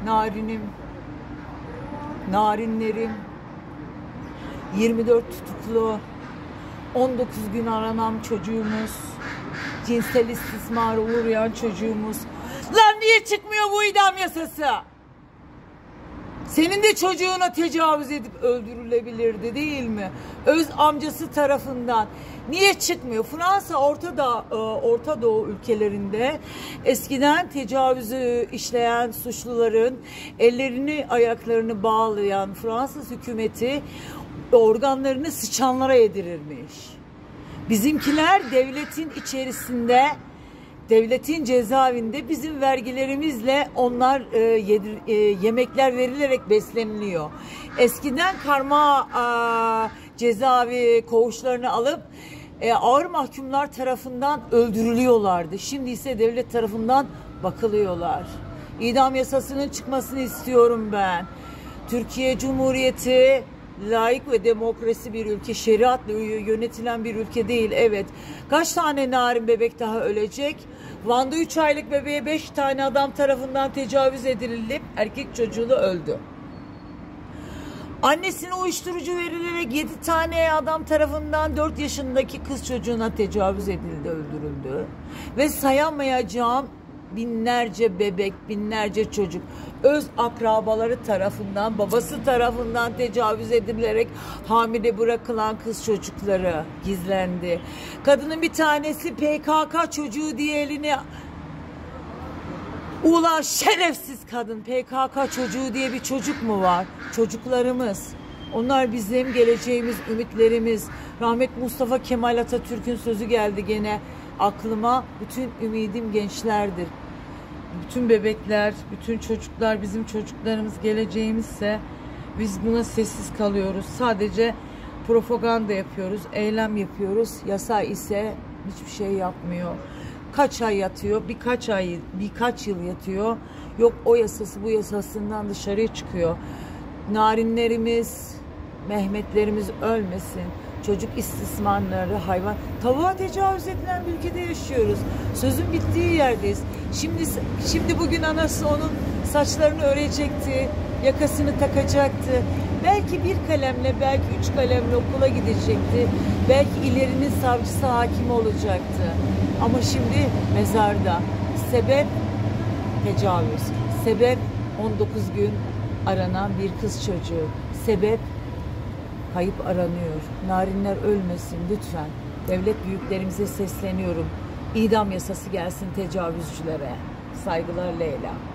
narinim, narinlerim, 24 tutuklu, 19 gün aranan çocuğumuz, cinsel istismara uğrayan çocuğumuz. Lan niye çıkmıyor bu idam yasası? Senin de çocuğuna tecavüz edip öldürülebilirdi değil mi? Öz amcası tarafından. Niye çıkmıyor? Fransa, Orta Doğu ülkelerinde eskiden tecavüzü işleyen suçluların ellerini ayaklarını bağlayan Fransız hükümeti organlarını sıçanlara yedirirmiş. Bizimkiler devletin içerisinde, devletin cezaevinde bizim vergilerimizle onlar yemekler verilerek besleniliyor. Eskiden karma cezaevi koğuşlarını alıp ağır mahkumlar tarafından öldürülüyorlardı. Şimdi ise devlet tarafından bakılıyorlar. İdam yasasının çıkmasını istiyorum ben. Türkiye Cumhuriyeti layık ve demokrasi bir ülke, şeriatla yönetilen bir ülke değil. Evet. Kaç tane narin bebek daha ölecek? Van'da 3 aylık bebeğe 5 tane adam tarafından tecavüz edilip erkek çocuğu da öldü. Annesine uyuşturucu verilerek 7 tane adam tarafından 4 yaşındaki kız çocuğuna tecavüz edildi, öldürüldü. Ve sayamayacağım binlerce bebek, binlerce çocuk öz akrabaları tarafından, babası tarafından tecavüz edilerek hamile bırakılan kız çocukları gizlendi. Kadının bir tanesi PKK çocuğu diye eline... Ulan şerefsiz kadın, PKK çocuğu diye bir çocuk mu var? Çocuklarımız. Onlar bizim geleceğimiz, ümitlerimiz. Rahmetli Mustafa Kemal Atatürk'ün sözü geldi gene aklıma. Bütün ümidim gençlerdir. Bütün bebekler, bütün çocuklar bizim çocuklarımız, geleceğimizse biz buna sessiz kalıyoruz. Sadece propaganda yapıyoruz, eylem yapıyoruz. Yasa ise hiçbir şey yapmıyor. Kaç ay yatıyor, birkaç yıl yatıyor. Yok o yasası bu yasasından dışarıya çıkıyor. Narinlerimiz, Mehmetlerimiz ölmesin. Çocuk istismarları, hayvan. Tavuğa tecavüz edilen bir ülkede yaşıyoruz. Sözün bittiği yerdeyiz. Şimdi bugün anası onun saçlarını örecekti, yakasını takacaktı. Belki bir kalemle, belki 3 kalemle okula gidecekti. Belki ilerinin savcısı, hakim olacaktı. Ama şimdi mezarda. Sebep tecavüz. Sebep 19 gün aranan bir kız çocuğu. Sebep kayıp aranıyor. Narinler ölmesin lütfen. Devlet büyüklerimize sesleniyorum. İdam yasası gelsin tecavüzcülere. Saygılar Leyla.